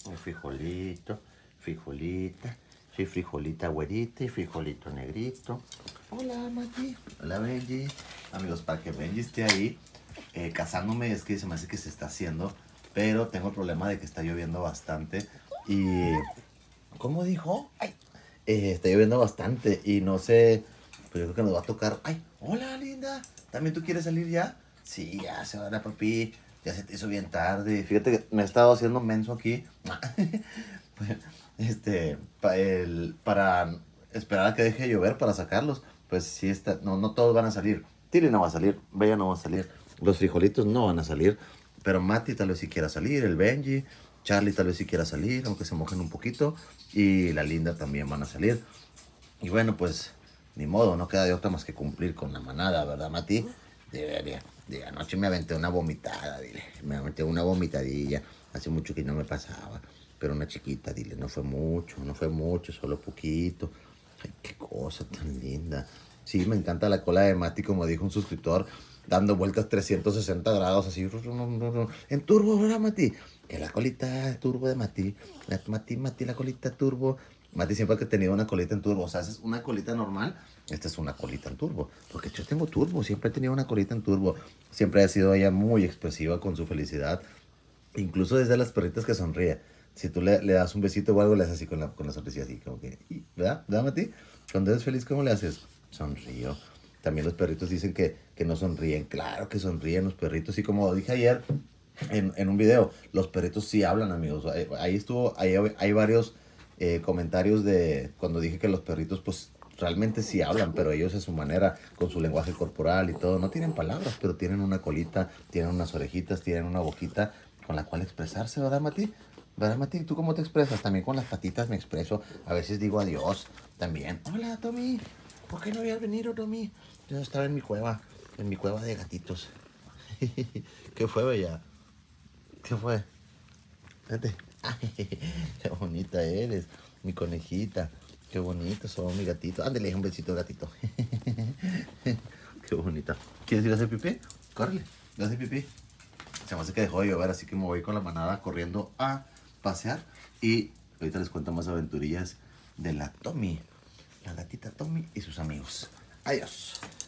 Un frijolito, frijolita. Sí, frijolita güerita y frijolito negrito. Hola, Mati. Hola, Benji. Amigos, para que Benji esté ahí cazándome, es que se me hace que se está haciendo. Pero tengo el problema de que está lloviendo bastante. Y... ¿Cómo dijo? Ay, está lloviendo bastante y no sé, pues yo creo que nos va a tocar. Ay, hola, linda. ¿También tú quieres salir ya? Sí, ya se va, papi. Ya se te hizo bien tarde. Fíjate que me he estado haciendo menso aquí. Para esperar a que deje de llover para sacarlos. Pues sí, no todos van a salir. Tiri no va a salir, Bella no va a salir. Los frijolitos no van a salir. Pero Mati tal vez sí quiera salir, el Benji, Charlie tal vez sí quiera salir, aunque se mojen un poquito. Y la Linda también van a salir. Y bueno, pues ni modo, no queda de otra más que cumplir con la manada, ¿verdad, Mati? De anoche me aventé una vomitada, dile. Me aventé una vomitadilla. Hace mucho que no me pasaba. Pero una chiquita, dile, no fue mucho, solo poquito. Ay, qué cosa tan linda. Sí, me encanta la cola de Mati, como dijo un suscriptor, dando vueltas 360 grados, así, en turbo, ¿verdad, Mati? Que la colita turbo de Mati, Mati, la colita turbo. Mati siempre ha tenido una colita en turbo, o sea, esa es una colita normal, esta es una colita en turbo, porque yo tengo turbo, siempre he tenido una colita en turbo, siempre ha sido ella muy expresiva con su felicidad, incluso desde las perritas que sonríe. Si tú le das un besito o algo, le haces así con la sonrisa, así como que, ¿verdad? ¿Verdad, Mati? Cuando eres feliz, ¿cómo le haces? Sonrío. También los perritos dicen que no sonríen. Claro que sonríen los perritos. Y como dije ayer en un video, los perritos sí hablan, amigos. Hay varios comentarios de cuando dije que los perritos, pues, realmente sí hablan, pero ellos a su manera, con su lenguaje corporal y todo, no tienen palabras, pero tienen una colita, tienen unas orejitas, tienen una boquita con la cual expresarse, ¿verdad, Mati? ¿Verdad, Mati? ¿Tú cómo te expresas? También con las patitas me expreso. A veces digo adiós también. Hola, Tommy. ¿Por qué no habías venido, Tommy? Yo estaba en mi cueva de gatitos. ¿Qué fue, bella? ¿Qué fue? Vete. Qué bonita eres, mi conejita. Qué bonito son mi gatito. Ándale, un besito, gatito. Qué bonita. ¿Quieres ir a hacer pipí? Córrele, ve a hacer pipí. Se me hace que dejó de llover, así que me voy con la manada corriendo a pasear. Y ahorita les cuento más aventurillas de la Tommy, la gatita Tommy y sus amigos. Adiós.